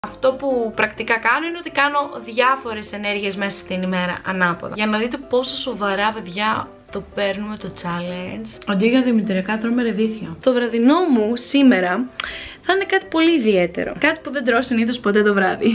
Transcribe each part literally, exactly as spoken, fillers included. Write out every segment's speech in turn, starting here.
Αυτό που πρακτικά κάνω είναι ότι κάνω διάφορες ενέργειες μέσα στην ημέρα ανάποδα. Για να δείτε πόσο σοβαρά, παιδιά, το παίρνουμε το challenge. Αντί για δημητριακά τρώμε ρεβίθια. Το βραδινό μου σήμερα θα είναι κάτι πολύ ιδιαίτερο. Κάτι που δεν τρώω συνήθως ποτέ το βράδυ.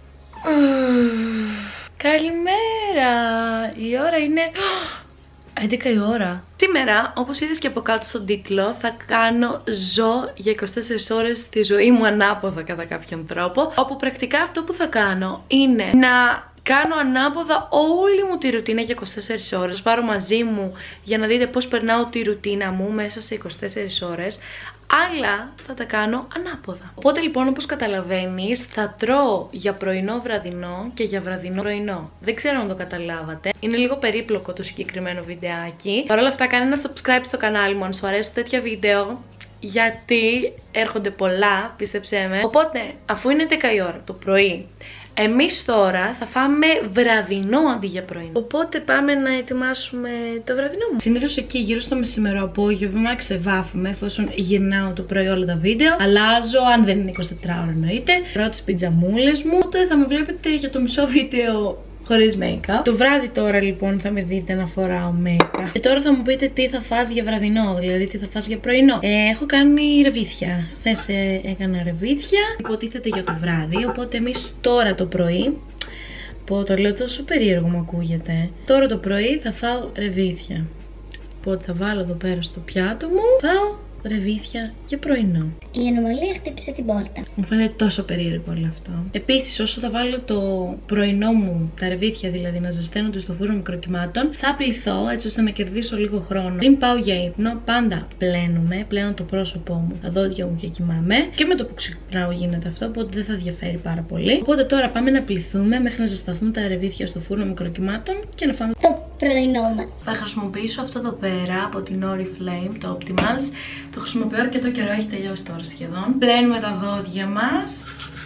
Καλημέρα! Η ώρα είναι έντεκα η ώρα. Σήμερα, όπως είδες και από κάτω στον τίτλο, θα κάνω ζω για είκοσι τέσσερις ώρες στη ζωή μου ανάποδα κατά κάποιον τρόπο. Όπου πρακτικά αυτό που θα κάνω είναι να κάνω ανάποδα όλη μου τη ρουτίνα για είκοσι τέσσερις ώρες. Πάρω μαζί μου για να δείτε πώς περνάω τη ρουτίνα μου μέσα σε είκοσι τέσσερις ώρες. Αλλά θα τα κάνω ανάποδα. Οπότε λοιπόν, όπως καταλαβαίνεις, θα τρώω για πρωινό βραδινό και για βραδινό πρωινό. Δεν ξέρω αν το καταλάβατε. Είναι λίγο περίπλοκο το συγκεκριμένο βιντεάκι. Παρ' όλα αυτά, κάνε ένα subscribe στο κανάλι μου αν σου αρέσουν τέτοια βίντεο, γιατί έρχονται πολλά, πίστεψέ με. Οπότε, αφού είναι έντεκα η ώρα το πρωί, εμείς τώρα θα φάμε βραδινό αντί για πρωινό. Οπότε πάμε να ετοιμάσουμε το βραδινό μου. Συνήθως εκεί γύρω στο μεσημερό απόγευμα ξεβάφουμε, εφόσον γυρνάω το πρωί όλα τα βίντεο. Αλλάζω, αν δεν είναι εικοσιτετράωρο εννοείται. Πρώτες πιτζαμούλες μου. Τότε θα με βλέπετε για το μισό βίντεο χωρίς make-up. Το βράδυ τώρα λοιπόν θα με δείτε να φοράω make-up. Και τώρα θα μου πείτε τι θα φας για βραδινό, δηλαδή τι θα φας για πρωινό. Ε, έχω κάνει ρεβίθια. Χθες ε, έκανα ρεβίθια. Υποτίθεται για το βράδυ. Οπότε εμείς τώρα το πρωί. Πω, το λέω τόσο περίεργο μου ακούγεται. Τώρα το πρωί θα φάω ρεβίθια. Οπότε θα βάλω εδώ πέρα στο πιάτο μου. Φάω ρεβίθια για πρωινό. Η ανομαλία χτύπησε την πόρτα. Μου φαίνεται τόσο περίεργο όλο αυτό. Επίσης, όσο θα βάλω το πρωινό μου, τα ρεβίθια δηλαδή, να ζεσταίνονται στο φούρνο μικροκυμάτων, θα πληθώ έτσι ώστε να κερδίσω λίγο χρόνο. Πριν πάω για ύπνο, πάντα πλένομαι, πλένω το πρόσωπό μου, τα δόντια μου και κοιμάμαι. Και με το που ξυπνάω γίνεται αυτό, οπότε δεν θα διαφέρει πάρα πολύ. Οπότε τώρα πάμε να πληθούμε μέχρι να ζεσταθούν τα ρεβίθια στο φούρνο μικροκυμάτων και να φάμε το πρωινό μας. Θα χρησιμοποιήσω αυτό εδώ πέρα από την Oriflame, το Optimals. Το χρησιμοποιώ αρκετό καιρό, έχει τελειώσει τώρα σχεδόν. Πλένουμε τα δόντια μας.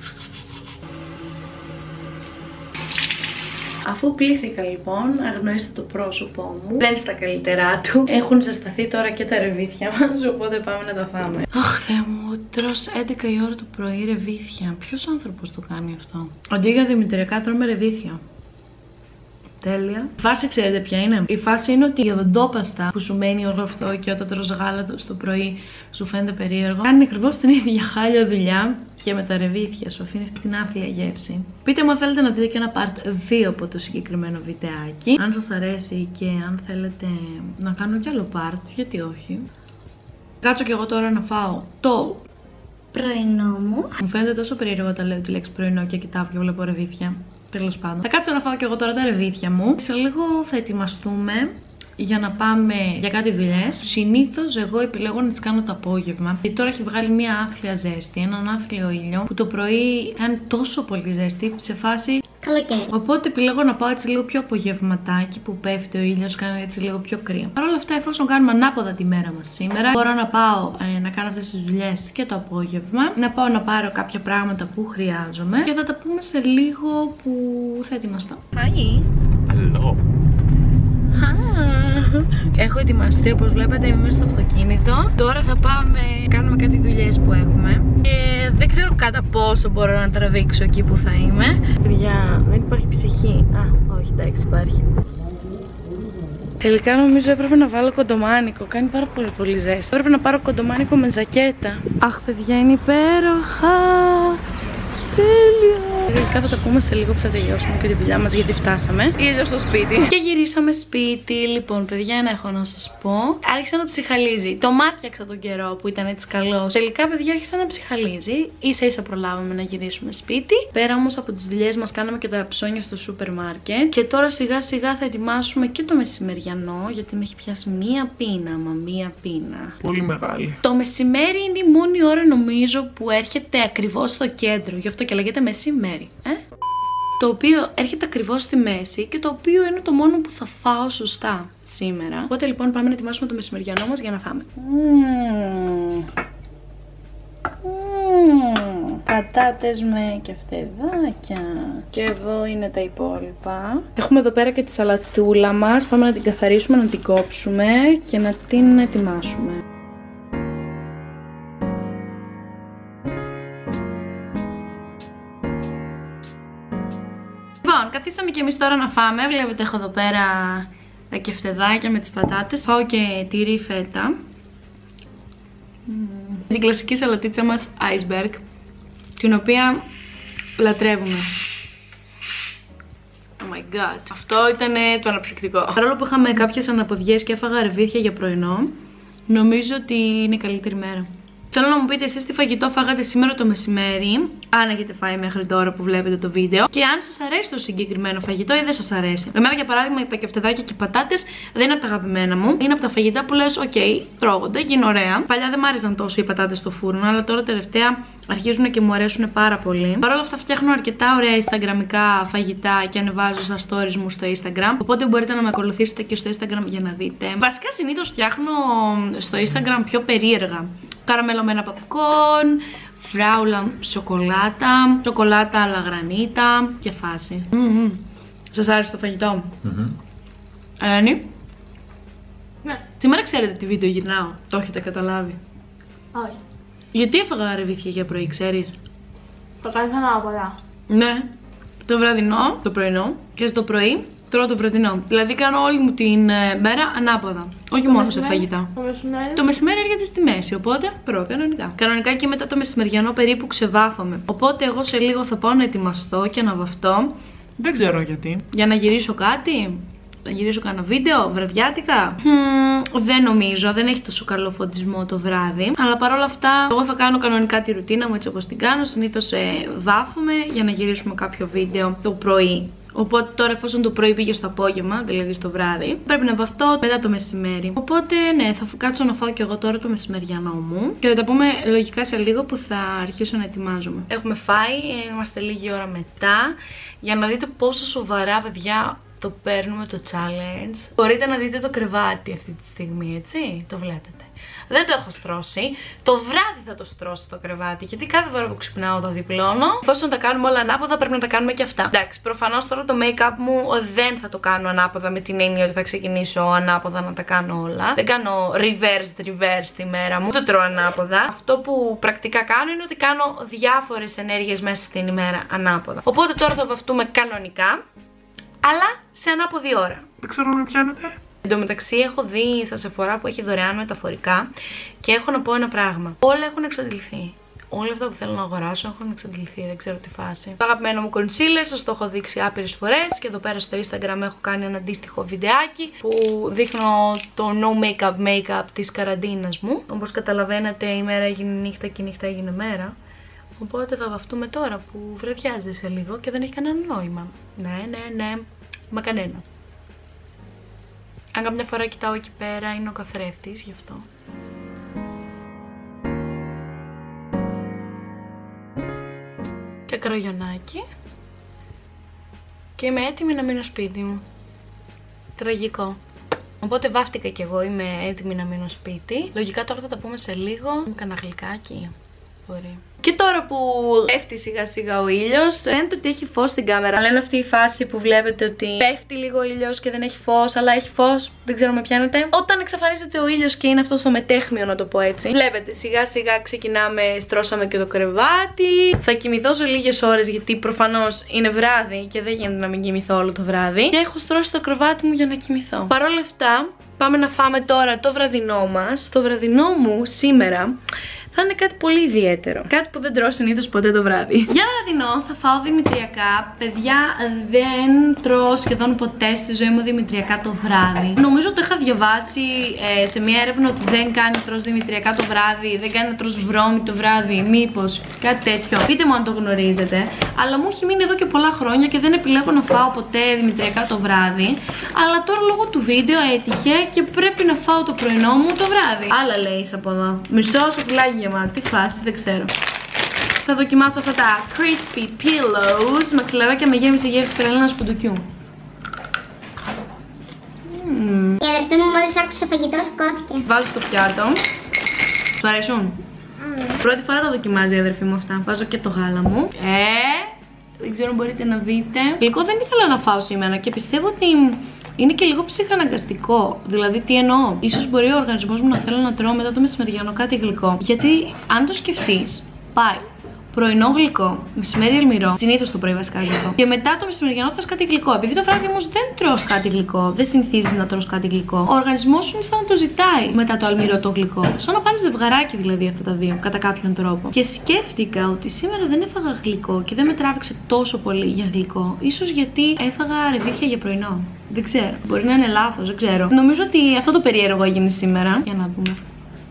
Αφού πλήθηκα λοιπόν, αγνοήστε το πρόσωπό μου. Δεν είναι στα καλύτερά του. Έχουν ζεσταθεί τώρα και τα ρεβίθια μας, οπότε πάμε να τα φάμε. Αχ, Θεέ μου, τρως έντεκα η ώρα το πρωί ρεβίθια. Ποιος άνθρωπος το κάνει αυτό? Αντί για δημητριακά τρώμε ρεβίθια. Τέλεια. Η φάση ξέρετε ποια είναι? Η φάση είναι ότι η οδοντόπαστα που σου μένει όλο αυτό και όταν τρως γάλατο στο πρωί σου φαίνεται περίεργο, κάνει ακριβώς την ίδια χάλια δουλειά και με τα ρεβίθια σου αφήνει αυτή την άθλια γεύση. Πείτε μου αν θέλετε να δείτε και ένα part δύο από το συγκεκριμένο βιντεάκι. Αν σας αρέσει και αν θέλετε να κάνω κι άλλο part, γιατί όχι. Κάτσω κι εγώ τώρα να φάω το πρωινό μου. Μου φαίνεται τόσο περίεργο όταν λέω τη λέξη πρωινό και κοιτάω και βλέπω ρεβίθια. Τέλος πάντων. Θα κάτσω να φάω και εγώ τώρα τα ρεβίθια μου. Σε λίγο θα ετοιμαστούμε για να πάμε για κάτι δουλειές. Συνήθως εγώ επιλέγω να τις κάνω το απόγευμα. Γιατί τώρα έχει βγάλει μια άθλια ζέστη, έναν άθλιο ήλιο που το πρωί κάνει τόσο πολύ ζέστη σε φάση καλοκαίρι. Οπότε επιλέγω να πάω έτσι λίγο πιο απογευματάκι που πέφτει ο ήλιος, κάνει έτσι λίγο πιο κρύο. Παρ' όλα αυτά, εφόσον κάνουμε ανάποδα τη μέρα μας σήμερα, μπορώ να πάω ε, να κάνω αυτές τις δουλειές και το απόγευμα. Να πάω να πάρω κάποια πράγματα που χρειάζομαι και θα τα πούμε σε λίγο που θα ετοιμαστώ. Hi! Hello! Έχω ετοιμαστεί, όπως βλέπετε είμαι μέσα στο αυτοκίνητο. Τώρα θα πάμε, κάνουμε κάτι δουλειές που έχουμε. Και δεν ξέρω κατά πόσο μπορώ να τραβήξω εκεί που θα είμαι. Παιδιά, δεν υπάρχει ψυχή. Α, όχι, εντάξει, υπάρχει. Τελικά νομίζω έπρεπε να βάλω κοντομάνικο. Κάνει πάρα πολύ πολύ ζέστη. Έπρεπε να πάρω κοντομάνικο με ζακέτα. Αχ, παιδιά, είναι υπέροχα. Τέλεια. Τελικά θα τα πούμε σε λίγο που θα τελειώσουμε και τη δουλειά μας, γιατί φτάσαμε. Ήλιο στο σπίτι. Και γυρίσαμε σπίτι. Λοιπόν, παιδιά, ένα έχω να σας πω. Άρχισε να ψυχαλίζει. Το μάτιαξα τον καιρό που ήταν έτσι καλός. Τελικά, παιδιά, άρχισε να ψυχαλίζει. Ίσα ίσα προλάβαμε να γυρίσουμε σπίτι. Πέρα όμως από τις δουλειές μας, κάναμε και τα ψώνια στο σούπερ μάρκετ. Και τώρα σιγά σιγά θα ετοιμάσουμε και το μεσημεριανό, γιατί με έχει πιάσει μία πείνα. Μα μία πείνα. Πολύ μεγάλη. Το μεσημέρι είναι η μόνη ώρα, νομίζω, που έρχεται ακριβώς στο κέντρο. Γι' αυτό και λέγεται μεσημέρι. Ε? Το οποίο έρχεται ακριβώς στη μέση και το οποίο είναι το μόνο που θα φάω σωστά σήμερα. Οπότε λοιπόν πάμε να ετοιμάσουμε το μεσημεριανό μας για να φάμε. Mm. Mm. Πατάτες με κεφτεδάκια. Και εδώ είναι τα υπόλοιπα. Έχουμε εδώ πέρα και τη σαλατούλα μας. Πάμε να την καθαρίσουμε, να την κόψουμε και να την ετοιμάσουμε. Λοιπόν, καθίσαμε και εμείς τώρα να φάμε. Βλέπετε, έχω εδώ πέρα τα κεφτεδάκια με τις πατάτες. Φάω και τυρί φέτα. Mm. Την κλασική σαλατίτσα μας iceberg, την οποία λατρεύουμε. Oh my god. Αυτό ήταν το αναψυκτικό. Παρόλο που είχαμε κάποιες αναποδιές και έφαγα ρεβίθια για πρωινό, νομίζω ότι είναι η καλύτερη μέρα. Θέλω να μου πείτε εσείς τι φαγητό φάγατε σήμερα το μεσημέρι, αν έχετε φάει μέχρι τώρα που βλέπετε το βίντεο, και αν σας αρέσει το συγκεκριμένο φαγητό ή δεν σας αρέσει. Εμένα, για παράδειγμα, τα κεφτεδάκια και οι πατάτες δεν είναι από τα αγαπημένα μου. Είναι από τα φαγητά που λες, οκ, okay, τρώγονται και είναι ωραία. Παλιά δεν μ' άρεσαν τόσο οι πατάτες στο φούρνο, αλλά τώρα τελευταία αρχίζουν και μου αρέσουν πάρα πολύ. Παρ' όλα αυτά, φτιάχνω αρκετά ωραία instagramικά φαγητά και ανεβάζω στα stories μου στο Instagram. Οπότε μπορείτε να με ακολουθήσετε και στο Instagram για να δείτε. Βασικά, συνήθως φτιάχνω στο Instagram πιο περίεργα. Καραμελωμένα popcorn, φράουλα σοκολάτα, σοκολάτα αλλά γρανίτα και φάση. Mm-hmm. Σας άρεσε το φαγητό? Mm-hmm. Ελένη? Ναι. Σήμερα ξέρετε τι βίντεο γυρνάω, το έχετε καταλάβει? Όχι. Γιατί έφαγα ρεβίθια για πρωί, ξέρεις? Το κάνεις ανάποδα. Ναι. Το βραδινό, το πρωινό, και στο πρωί τρώω το βραδινό. Δηλαδή κάνω όλη μου την ε, μέρα ανάποδα. Όχι το μόνο μεσημέρι, σε φαγητά. Το μεσημέρι. Το μεσημέρι έρχεται στη μέση, οπότε τρώω κανονικά. Κανονικά και μετά το μεσημεριανό περίπου ξεβάφομαι. Οπότε εγώ σε λίγο θα πάω να ετοιμαστώ και να βαφτώ. Δεν ξέρω γιατί. Για να γυρίσω κάτι. Να γυρίσω κανένα βίντεο, βραδιάτικα. Mm, δεν νομίζω, δεν έχει τόσο καλό φωτισμό το βράδυ. Αλλά παρόλα αυτά, εγώ θα κάνω κανονικά τη ρουτίνα μου έτσι όπως την κάνω. Συνήθως ε, βάφομαι για να γυρίσουμε κάποιο βίντεο το πρωί. Οπότε τώρα, εφόσον το πρωί πήγε στο απόγευμα, δηλαδή στο βράδυ, πρέπει να βαφτώ μετά το μεσημέρι. Οπότε, ναι, θα κάτσω να φάω και εγώ τώρα το μεσημεριανό μου. Και θα τα πούμε λογικά σε λίγο που θα αρχίσω να ετοιμάζομαι. Έχουμε φάει, είμαστε λίγη ώρα μετά. Για να δείτε πόσο σοβαρά, παιδιά, το παίρνουμε το challenge. Μπορείτε να δείτε το κρεβάτι αυτή τη στιγμή, έτσι. Το βλέπετε. Δεν το έχω στρώσει. Το βράδυ θα το στρώσω το κρεβάτι. Γιατί κάθε φορά που ξυπνάω το διπλώνω. Εφόσον τα κάνουμε όλα ανάποδα, πρέπει να τα κάνουμε και αυτά. Εντάξει, προφανώς τώρα το make-up μου δεν θα το κάνω ανάποδα, με την έννοια ότι θα ξεκινήσω ανάποδα να τα κάνω όλα. Δεν κάνω reverse, reverse τη μέρα μου. Το τρώω ανάποδα. Αυτό που πρακτικά κάνω είναι ότι κάνω διάφορες ενέργειες μέσα στην ημέρα ανάποδα. Οπότε τώρα θα βαφτούμε κανονικά, αλλά σε ανάποδη ώρα. Δεν ξέρω να με πιάνετε. Εν τω μεταξύ, έχω δει στα Sephora που έχει δωρεάν μεταφορικά και έχω να πω ένα πράγμα. Όλα έχουν εξαντληθεί. Όλα αυτά που θέλω να αγοράσω έχουν εξαντληθεί. Δεν ξέρω τι φάση. Το αγαπημένο μου concealer, σας το έχω δείξει άπειρες φορές. Και εδώ πέρα στο Instagram έχω κάνει ένα αντίστοιχο βιντεάκι που δείχνω το no makeup makeup της καραντίνας μου. Όπως καταλαβαίνετε, η μέρα έγινε νύχτα και η νύχτα έγινε μέρα. Οπότε θα βαφτούμε τώρα που βραδιάζει σε λίγο και δεν έχει κανένα νόημα. Ναι, ναι, ναι. Μα κανένα. Αν καμιά φορά κοιτάω εκεί πέρα, είναι ο καθρέφτης, γι' αυτό. Και κραγιονάκι. Και είμαι έτοιμη να μείνω σπίτι μου. Τραγικό. Οπότε βάφτηκα κι εγώ, είμαι έτοιμη να μείνω σπίτι. Λογικά τώρα θα τα πούμε σε λίγο. Κάνα γλυκάκι. Μπορεί. Και τώρα που πέφτει σιγά σιγά ο ήλιος, φαίνεται ότι έχει φως στην κάμερα. Αλλά είναι αυτή η φάση που βλέπετε ότι πέφτει λίγο ο ήλιος και δεν έχει φως, αλλά έχει φως. Δεν ξέρω με πιάνετε. Όταν εξαφανίζεται ο ήλιος και είναι αυτό στο μετέχμιο, να το πω έτσι. Βλέπετε, σιγά σιγά ξεκινάμε, στρώσαμε και το κρεβάτι. Θα κοιμηθώ σε λίγες ώρες, γιατί προφανώς είναι βράδυ και δεν γίνεται να μην κοιμηθώ όλο το βράδυ. Και έχω στρώσει το κρεβάτι μου για να κοιμηθώ. Παρ' όλα αυτά, πάμε να φάμε τώρα το βραδινό μας. Το βραδινό μου σήμερα θα είναι κάτι πολύ ιδιαίτερο. Κάτι που δεν τρώω συνήθως ποτέ το βράδυ. Για βραδινό θα φάω δημητριακά. Παιδιά, δεν τρώω σχεδόν ποτέ στη ζωή μου δημητριακά το βράδυ. Νομίζω το είχα διαβάσει ε, σε μια έρευνα ότι δεν κάνει να τρως δημητριακά το βράδυ, δεν κάνει να τρως βρώμη το βράδυ. Μήπως κάτι τέτοιο. Πείτε μου αν το γνωρίζετε. Αλλά μου έχει μείνει εδώ και πολλά χρόνια και δεν επιλέγω να φάω ποτέ δημητριακά το βράδυ. Αλλά τώρα λόγω του βίντεο έτυχε και πρέπει να φάω το πρωινό μου το βράδυ. Άλλα λέει από εδώ. Μισό σοκολάκι. Τι φάση, δεν ξέρω. Θα δοκιμάσω αυτά τα crispy pillows, μαξιλαράκια με γέμιση γεύση περαλίνας φουντουκιού. Mm. Η αδερφή μου μόλις άκουσε φαγητό, σκόθηκε. Βάζω στο πιάτο. Σου αρέσουν? Mm. Πρώτη φορά τα δοκιμάζει η αδερφή μου αυτά. Βάζω και το γάλα μου. Ε, δεν ξέρω αν μπορείτε να δείτε. Γλυκό δεν ήθελα να φάω σήμερα και πιστεύω ότι είναι και λίγο ψυχαναγκαστικό. Δηλαδή, τι εννοώ. Ίσως μπορεί ο οργανισμός μου να θέλω να τρώω μετά το μεσημεριανό κάτι γλυκό. Γιατί, αν το σκεφτείς, πάει πρωινό γλυκό, μεσημέρι αλμυρό, συνήθως το πρωί βασικά γλυκό. Και μετά το μεσημεριανό θες κάτι γλυκό. Επειδή το βράδυ όμως δεν τρως κάτι γλυκό, δεν συνηθίζεις να τρως κάτι γλυκό, ο οργανισμός σου είναι σαν να το ζητάει μετά το αλμυρό το γλυκό. Σαν να πάνε ζευγαράκι δηλαδή αυτά τα δύο, κατά κάποιον τρόπο. Και σκέφτηκα ότι σήμερα δεν έφαγα γλυκό και δεν με τράβηξε τόσο πολύ για γλυκό. Ίσως γιατί έφαγα ρεβίθια για πρωινό. Δεν ξέρω. Μπορεί να είναι λάθος, δεν ξέρω. Νομίζω ότι αυτό το περίεργο έγινε σήμερα. Για να δούμε.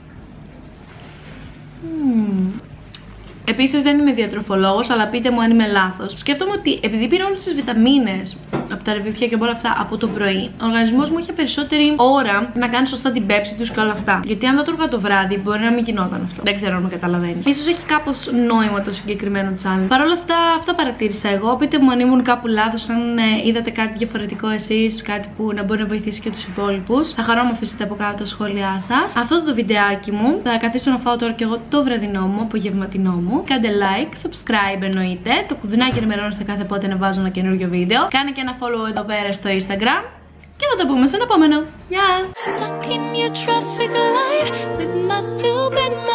Mm. Επίσης δεν είμαι διατροφολόγος, αλλά πείτε μου αν είμαι λάθος. Σκέφτομαι ότι επειδή πήρα όλες τις βιταμίνες από τα ρεβίθια και από όλα αυτά από το πρωί, ο οργανισμός μου είχε περισσότερη ώρα να κάνει σωστά την πέψη τους και όλα αυτά. Γιατί αν δεν το έργα το βράδυ, μπορεί να μην γινόταν αυτό. Δεν ξέρω αν με καταλαβαίνεις. Ίσως έχει κάπως νόημα το συγκεκριμένο challenge. Παρ' όλα αυτά, αυτά παρατήρησα εγώ. Πείτε μου αν ήμουν κάπου λάθος, αν ε, είδατε κάτι διαφορετικό εσείς, κάτι που να μπορεί να βοηθήσει και τους υπόλοιπους. Θα χαρώ να αφήσετε από κάτω τα σχόλιά σας. Αυτό το βιντεάκι μου θα καθίσω να φάω τώρα και εγώ το βραδινό μου, απογευματινό μου. Κάντε like, subscribe εννοείται. Το κουδουνάκι ενημερώνεστε κάθε πότε να βάζω ένα καινούριο βίντεο. Κάνε και ένα follow εδώ πέρα στο Instagram. Και θα τα πούμε στο επόμενο. Γεια!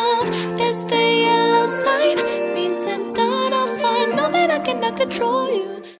Yeah.